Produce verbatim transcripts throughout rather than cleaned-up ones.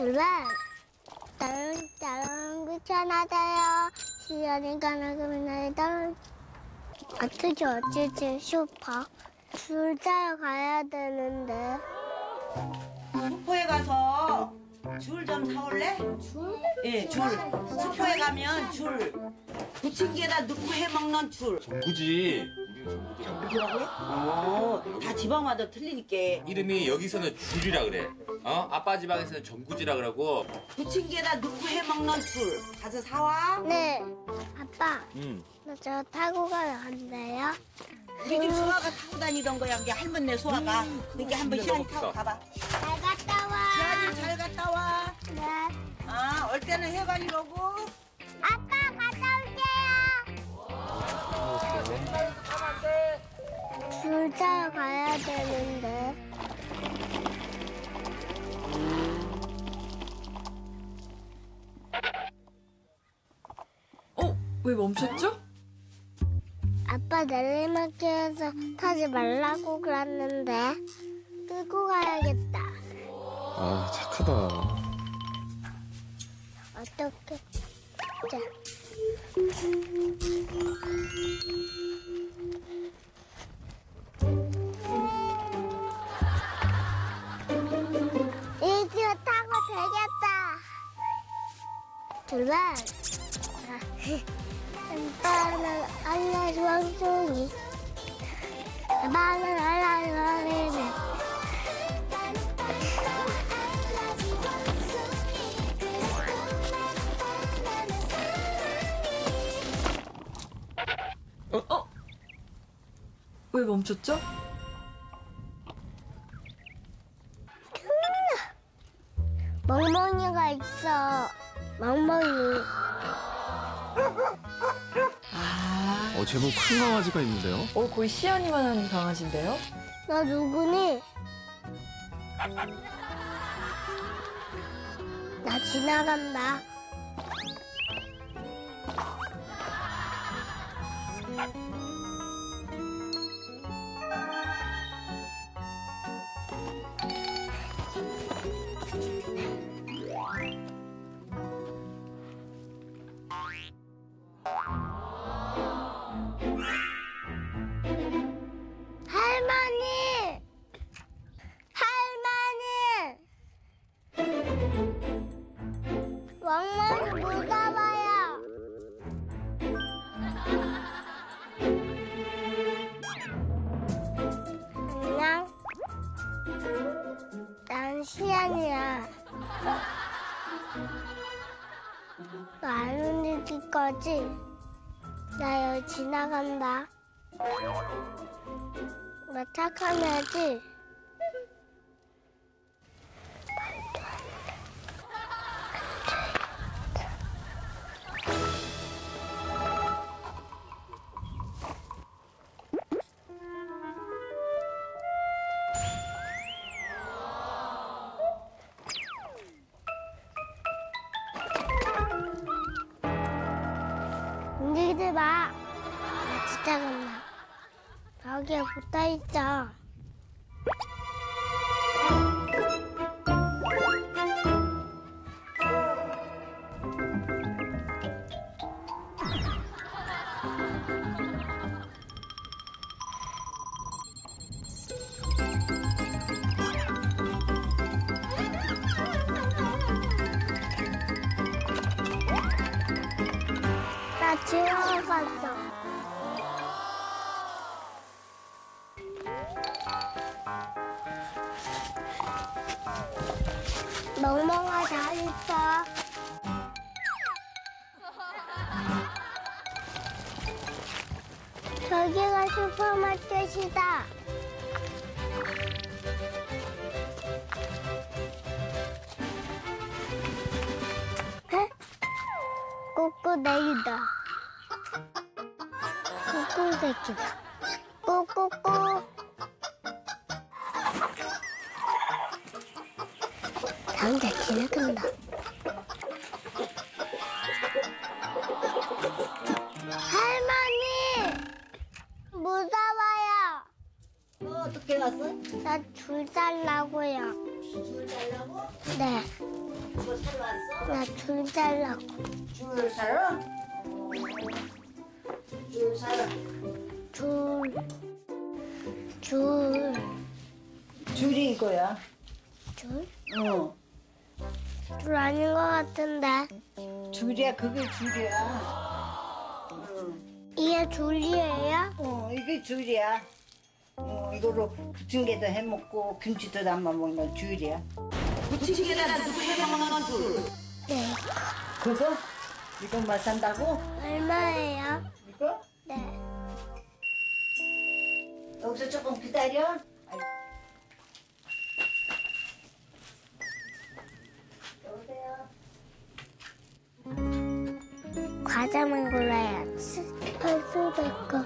둘만 다른 다른 귀찮아져요. 시간이 가는 그날 다른 어쩌지 어쩌지 슈퍼 줄 짜러 가야 되는데. 슈퍼에 가서 줄 좀 사올래? 줄? 예, 줄. 슈퍼에 가면 줄. 부침개에다 넣고 해먹는 줄. 전구지. 뭐라고요? 어, 다 지방마다 틀리니까. 이름이 여기서는 줄이라 그래. 어? 아빠 지방에서는 전구지라 그러고. 부침개에다 넣고 해먹는 줄. 가서 사와. 네. 아빠, 응. 나 저 타고 가면 안 돼요? 우리 집 소아가 타고 다니던 거야. 이게 할머니네 소아가. 그게 한번 시간이 타고 가봐. 잘 갔다 와. 지아님 잘 갔다 와. 네. 아, 올 때는 해관이라고. 아빠 갔다 올게요. 줄 짜러 가야 되는데. 어? 왜 멈췄죠? 아빠 내리막길에서 타지 말라고 그랬는데 끌고 가야겠다. 아, 착하다. 어떻게? 자. 이제 타고 되겠다. 출발. 아빠는 알라주 왕송이. 아빠는 알라주 왕송이. 어? 왜 멈췄죠? 멍멍이가 있어. 멍멍이. 아, 어, 제법 큰 강아지가 있는데요? 어, 거의 시연이만한 강아지인데요? 너 누구니? 나 지나간다. 할머니! 할머니! 왕만이 무서워요. 안녕. 난 시안이야. 너 안 움직일 거지? 나 여기 지나간다. 나 착한 애지? 움직이지 마. 나 진짜 간다. 벽에 붙어있어. 나 지나갔어. 멍멍아 잘 있어. 저기가 슈퍼마켓이다. 에? 꼬꼬대기다. 꼬꼬대기다. 꼬꼬꼬. 나한테 지나간다. 할머니! 무서워요. 너 어떻게 왔어? 나 줄 살라고요. 줄 달라고? 네. 뭐 사러 왔어? 나 줄 달라고. 줄 사러? 줄 사러. 줄. 줄. 줄이 이거야. 줄? 어. 줄 아닌 것 같은데. 줄이야, 그게 줄이야. 이게 줄이에요? 어, 이게 줄이야. 어, 이거로 부침개도 해 먹고 김치도 담아 먹는 줄이야. 부침개다 누구 해 먹는 줄. 네. 그거? 이것만 산다고? 얼마예요? 이거? 네. 여기서 조금 기다려. 아이. 여보세요? 과자만 골라야지. 벌써 될거.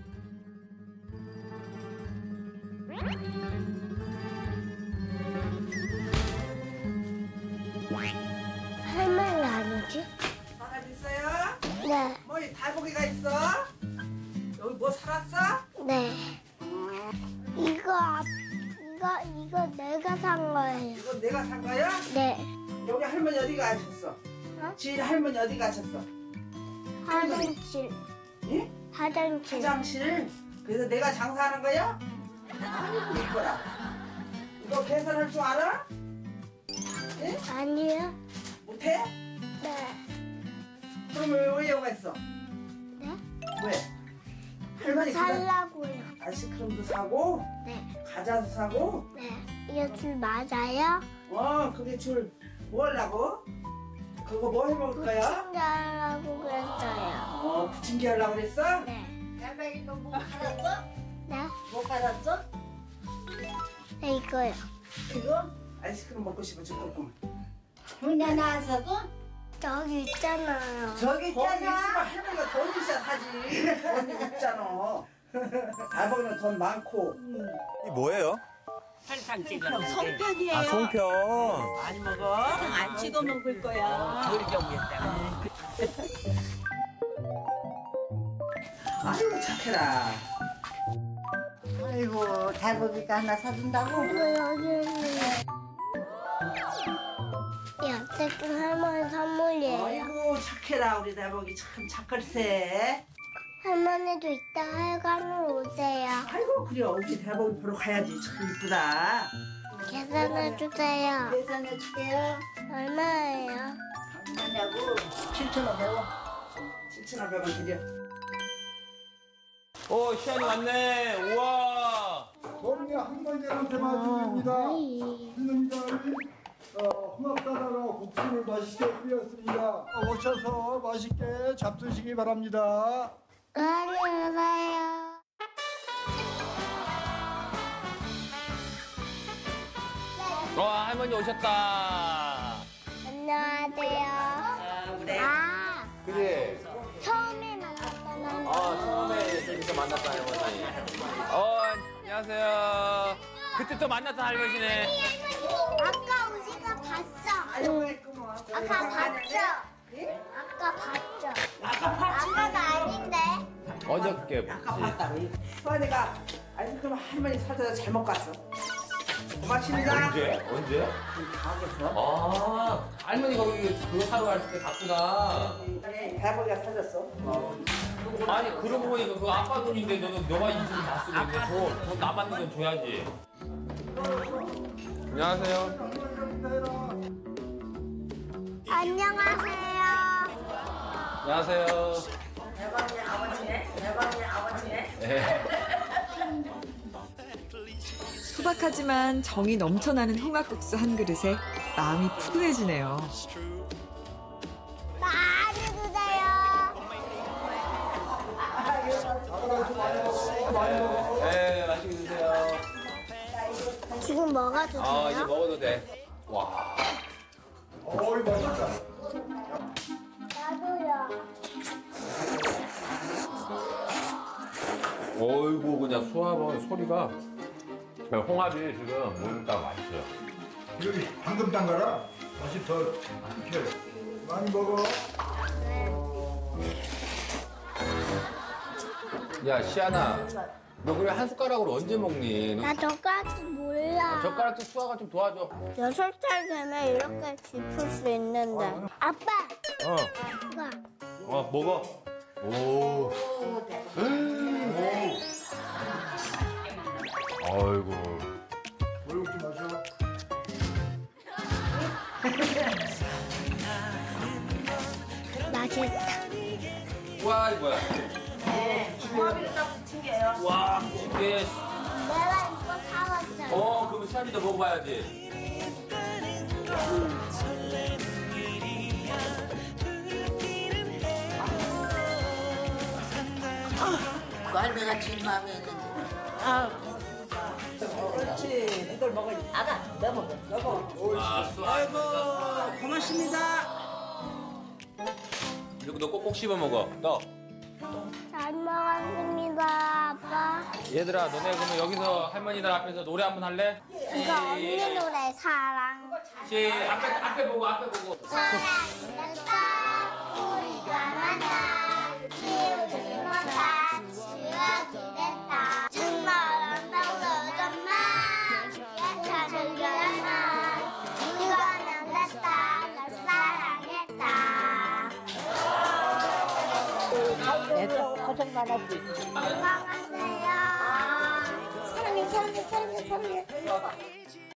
할머니 아니지? 바가지 있어요? 네. 뭐 이 달고기가 있어? 여기 뭐 살았어? 네. 이거 앞, 이거 이거 내가 산 거예요. 이거 내가 산 거야? 네. 여기 할머니 어디 가셨어? 어? 지인 할머니 어디 가셨어? 화장실. 예? 화장실. 화장실? 그래서 내가 장사하는 거야? 아이고 이거라. 이거 계산할 줄 알아? 예? 아니요. 못해? 네. 그럼 왜, 왜 여기 있어? 네? 왜? 이거 할머니 그냥 살라고요. 아이스크림도 사고 네. 과자도 사고 네. 이거 줄 맞아요? 어 그게 줄 뭐 하려고? 그거 뭐 해먹을 거야? 부침개하려고 그랬어요. 어 부침개 하려고 그랬어? 네. 할머니 너뭐 갈았어? 네? 뭐 갈았어? 네, 이거요. 이거? 아이스크림 먹고 싶어 죽겠구만. 혼자 나와서도? 저기 있잖아요. 저기 거기 있으면 있잖아. 할머니가 돈 있어야 사지. 돈이 없잖아. 아버지는 돈 많고. 이 뭐예요? 송편이에요. 아 송편. 많이 먹어. 안 찍어 먹을 거야. 아이고 착해라. 아이고 달고기가 하나 사준다고? 이거 여기 있는 이 어쨌든 할머니 선물이에요. 아이고 착해라 우리 대복이 참 착걸세. 할머니도 이따 할관으로 오세요. 아이고 그래 우리 대복이 보러 가야지. 참 이쁘다. 계산해 주세요. 계산해 줄게요. 얼마예요? 얼마냐고? 칠천오백 원. 칠천오백 원 드려. 오 시안이 왔네. 우와. 동네 한강제한테 맞습니다. 신흥자리 어, 홍합다다가 국수를 맛있게 끓였습니다. 오셔서 맛있게 잡수시기 바랍니다. 안녕하세요. 와 할머니 오셨다. 안녕하세요. 아, 그래. 처음에 만났던 아 처음에 여기서 만났던 할머니. 어 안녕하세요. 그때 또 만났던 할머니네. 아까 우지가 봤어. 아이고 했구먼. 아까 봤죠? 아까 봤죠? 아까 봤지? 아까가 아닌데. 어저께 아까 봤다고. 수아이가 아이스크림 할머니 사줘서 잘 먹고 왔어. 고맙습니다. 언제? 언제? 가겠어? 아 할머니 거기 그거 사러 갔을 때 갔구나. 그래 대복이가 사줬어. 아니 그러고 보니까 그거 아빠 돈인데 너는 너가 이 돈다 쓰고 있는데 돈, 돈 남았는 건 줘야지. 안녕하세요. 안녕하세요. 안녕하세요. 대박이 아버지네. 대박이 아버지네. 네. 소박하지만 정이 넘쳐나는 홍합국수 한 그릇에 마음이 푸근해지네요. 많이 주세요. 네, 맛있게 드세요. 지금 뭐가 주세요? 아, 이제 먹어도 돼. 와. 어이 맛있다. 나도요. 어이구, 그냥 수압은 소리가. 홍합이 지금 모니까 맛있어요. 여기 방금 딴 거라 맛이 더 이렇게 많이 먹어. 야, 시아나. 너 그래 한 숟가락으로 언제 먹니? 너 나 젓가락 몰라. 젓가락 좀 수아가 좀 도와줘. 여섯 살 되면 이렇게 짚을 수 있는데. 아빠, 어. 이거. 어, 먹어. 오. 아이고. 얼굴 좀 마셔. 맛있다. 와 이거 뭐야? 와 이게 내가 이거 사왔잖아. 어 그럼 시안이도 먹어봐야지. 그 할매가 진 마음에 있는데. 그렇지. 이걸 먹어야지. 아가, 너 먹어. 여보. 아 수아. 아이고, 고맙습니다. 이거 너 꼭꼭 씹어 먹어. 너. 잘 먹었습니다, 아빠. 얘들아 너네 그러면 여기서 할머니들 앞에서 노래 한 번 할래? 이거 언니 노래 사랑. 시 앞에 앞에 보고 앞에 보고. 사랑했다, 우리가 만나. 지우지 못한 추억이 됐다. 정말 아름다운 정말 예찬을 열었나. 이거는 됐다, 널 사랑했다. 애들 고생 많았지. 건강하세요. 사랑해, 사랑해, 사랑해, 사랑해.